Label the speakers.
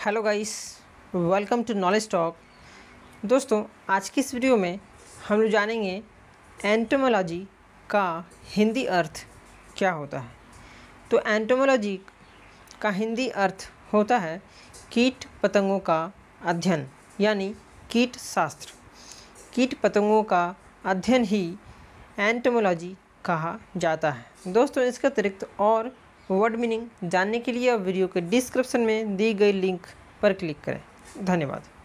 Speaker 1: Hello guys, welcome to knowledge talk. दोस्तों, आज की इस वीडियो में हम लोग जानेंगे एंटोमोलॉजी का हिंदी अर्थ क्या होता है। तो एंटोमोलॉजी का हिंदी अर्थ होता है कीट पतंगों का अध्ययन, यानी कीट शास्त्र। कीट पतंगों का अध्ययन ही एंटोमोलॉजी कहा जाता है। दोस्तों, इसके अतिरिक्त और वर्ड मीनिंग जानने के लिए वीडियो के डिस्क्रिप्शन में दी गई लिंक पर क्लिक करें। धन्यवाद।